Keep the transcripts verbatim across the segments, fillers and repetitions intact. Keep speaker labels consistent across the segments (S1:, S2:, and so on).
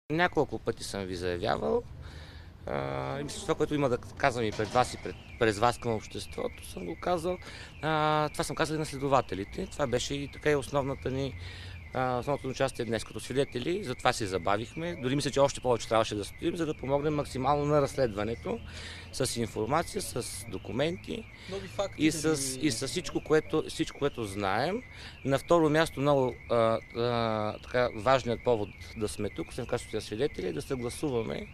S1: Няколко пъти съм ви заявявал. А, и мисля, че това, което има да казвам и пред вас и пред, през вас към обществото, съм го казал. А, това съм казал и на следователите. Това беше и така и основната ни а, основното ни участие днес като свидетели. Затова се забавихме. Дори мисля, че още повече трябваше да стоим, за да помогнем максимално на разследването с информация, с документи
S2: Нови факти,
S1: и с, и с всичко, което, всичко, което знаем. На второ място, много а, а, така, важният повод да сме тук, освен в качеството на свидетели, е да съгласуваме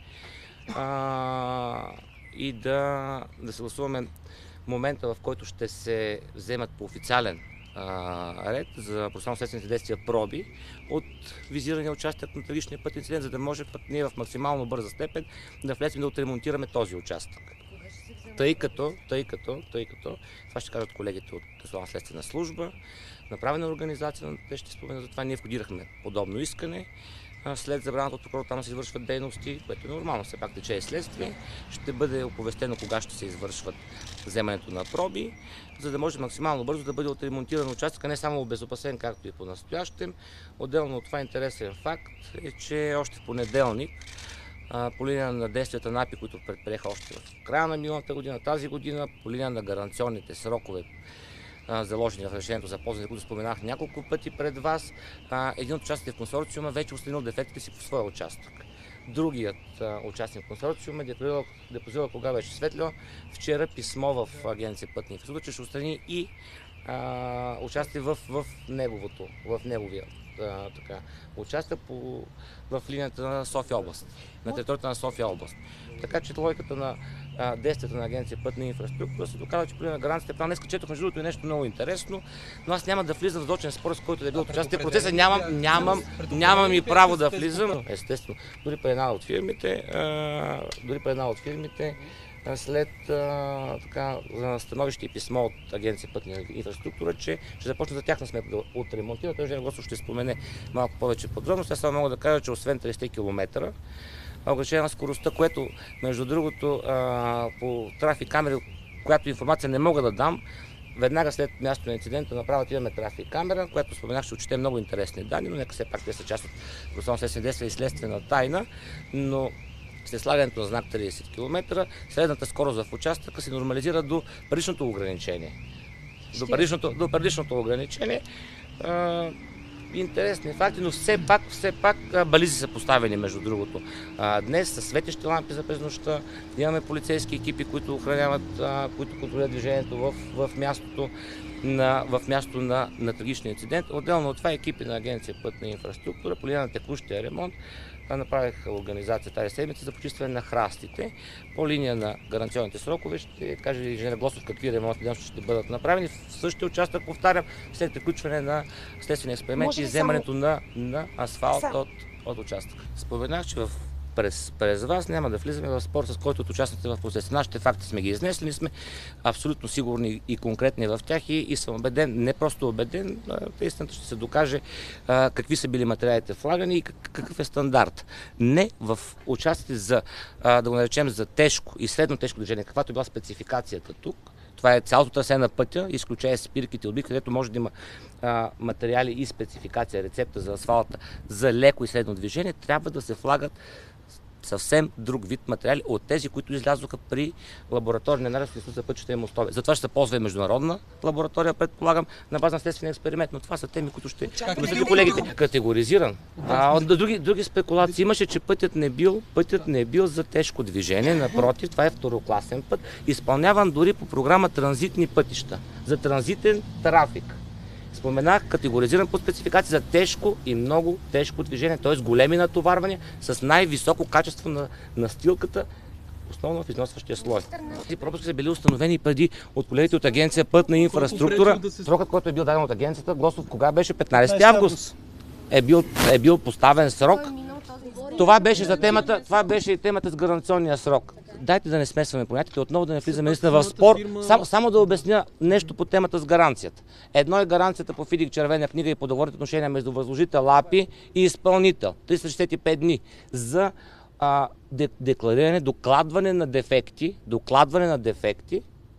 S1: а, и да, да съгласуваме момента, в който ще се вземат по официален а, ред за процесуално-следствените действия проби от визирания участък на трагичния път инцидент, за да може пък ние в максимално бърза степен да влезем да отремонтираме този участък. Тъй като, тъй като, тъй като, това ще кажат колегите от Национална следствена служба, направена организация, те ще споменат за това, ние входирахме подобно искане. След забраната от прокурора там да се извършват дейности, което е нормално, все пак тече е следствие, ще бъде оповестено кога ще се извършват вземането на проби, за да може максимално бързо да бъде отремонтиран участък, не само обезопасен, както и по-настоящем. Отделно от това интересен факт е, че още в понеделник, по линия на действията на АПИ, които предприеха още в края на миналата година, тази година, по линия на гаранционните срокове, заложени в решението за ползване, които споменах няколко пъти пред вас, един от участниците в консорциума вече установил дефектите си по своя участък. Другият участник в консорциума депозирал, депозирал кога беше светло, вчера писмо в Агенция Пътна инфраструктура, че ще устрани и а, участие в, в неговото, в неговия а, така, участък по, в линията на София област, на територията на София област. Така че логиката на а, действията на Агенция Пътна инфраструктура се доказва, че по линия на гаранцията план. Днес четох между другото и нещо много интересно, но аз няма да влизам в задочен спор, с който да е бил участие в процеса. Нямам, нямам, нямам и право да влизам. Естествено, дори при една от фирмите, а, дори при една от фирмите, след а, така, становище и писмо от Агенция Пътна инфраструктура, че ще започне за тяхна сметка да отремонтира. Той Госов ще спомене малко повече подробности. Аз само мога да кажа, че освен тридесет километра, ограничение на скоростта, което между другото а, по трафик камери, която информация не мога да дам, веднага след мястото на инцидента направо имаме трафик камера, която споменах, ще отчете много интересни данни, но нека все пак те са част от процесуално-следствени действия и следствена тайна, но след слагането на знак тридесет километра, средната скорост в участъка се нормализира до предишното ограничение. До предишното, до предишното ограничение. А, интересни факти, но все пак, все пак бализи са поставени между другото. А, днес с светещи лампи за през нощта, имаме полицейски екипи, които охраняват, а, които контролират движението в, в мястото на, в място на, на трагичния инцидент. Отделно от това екипи на Агенция Пътна инфраструктура по линия на текущия ремонт направих организация тази седмица за почистване на храстите. По линия на гаранционните срокове ще каже инженер Глосов какви ремонтни дейности ще бъдат направени. В същия участък, повтарям, след приключване на следствени експерименти и вземането само... на, на асфалт от, от участъка. Споменах, че в През, през вас няма да влизаме в спор, с който участвате в процеса. Нашите факти сме ги изнесли, ние сме абсолютно сигурни и конкретни в тях и, и съм убеден, не просто убеден, истината ще се докаже а, какви са били материалите влагани и как, какъв е стандарт. Не в участите за, а, да го наречем, за тежко и средно тежко движение, каквато е била спецификацията тук. Това е цялото трасе на пътя, изключая спирките от бик, където може да има а, материали и спецификация, рецепта за асфалта за леко и средно движение, трябва да се влагат съвсем друг вид материали от тези, които излязоха при лабораторния анализ за пътища и мостове. Затова ще се ползва и международна лаборатория, предполагам, на база на следствен експеримент, но това са теми, които ще мислят колегите. Категоризиран. А, от други, други спекулации имаше, че пътят не бил, пътят не бил за тежко движение, напротив, това е второкласен път, изпълняван дори по програма транзитни пътища, за транзитен трафик. Споменах категоризиран по спецификация за тежко и много тежко движение, т.е. големи натоварвания с най-високо качество на настилката, основно в износващия слой. Тези пропуски са били установени преди от колегите от Агенция Пътна инфраструктура. Срокът, който е бил даден от агенцията, Глосов, кога беше? петнайсети август. Е бил, е бил поставен срок. Това беше за темата, това беше и темата с гаранционния срок. Дайте да не смесваме понятите, отново да не влизаме наистина в спор. Само, само да обясня нещо по темата с гаранцията. Едно е гаранцията по ФИДИК червена книга и по договорните отношения между възложител АПИ и изпълнител. триста шестдесет и пет дни за а, деклариране, докладване на дефекти, докладване на дефекти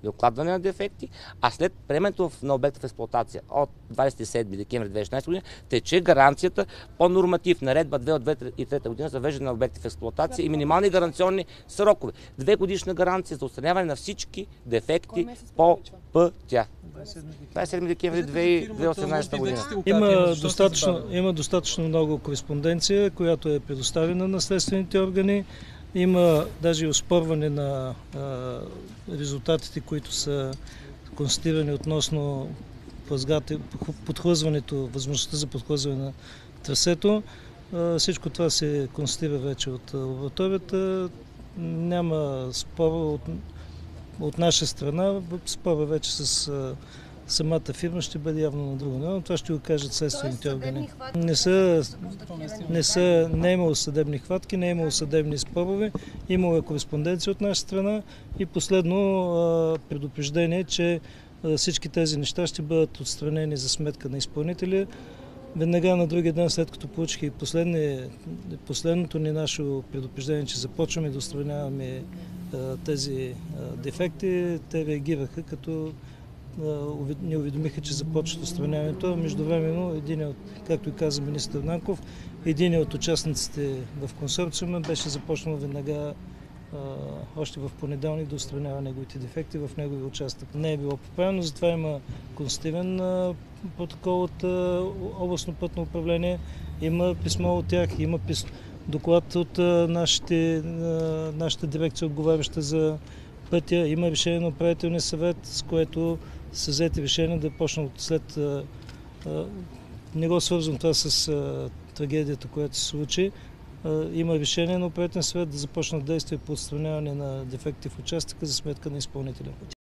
S1: и окладване на дефекти, а след приемането на обекта в експлоатация от двадесет и седми декември две хиляди и шестнадесета година тече гаранцията по норматив наредба две от две хиляди и трета година за въвеждане на обекти в експлоатация и минимални гаранционни срокове. Две годишна гаранция за отстраняване на всички дефекти по пътя. двадесет и седми декември две хиляди и осемнадесета година.
S2: Има достатъчно, има достатъчно много кореспонденция, която е предоставена на следствените органи. Има даже и оспорване на а, резултатите, които са констатирани относно подхлъзването, възможността за подхлъзване на трасето. А, всичко това се констатира вече от лабораторията. Няма спор от, от наша страна. Спора вече с а, самата фирма ще бъде явно на друго, но това ще го кажат следствените органи. Не са, не са, не е имало съдебни хватки, не е имало съдебни спорове, имало е кореспонденция от наша страна и последно предупреждение, че всички тези неща ще бъдат отстранени за сметка на изпълнителя. Веднага на другия ден, след като получих и последното ни наше предупреждение, че започваме да отстраняваме тези дефекти, те реагираха, като ни уведомиха, че започват отстраняването. Междувременно, един от, както и каза министър Нанков, един от участниците в консорциума беше започнал веднага още в понеделник да отстранява неговите дефекти в неговия участък. Не е било поправено, затова има констативен протокол от областно пътно управление, има писмо от тях, има доклад от нашите, нашата дирекция, отговаряща за пътя, има решение на управителния съвет, с което са взети решение да почнат след... А, а, не го свързвам това с а, трагедията, която се случи. А, има решение на управителния съвет да започнат действия по отстраняване на дефекти в участъка за сметка на изпълнителя.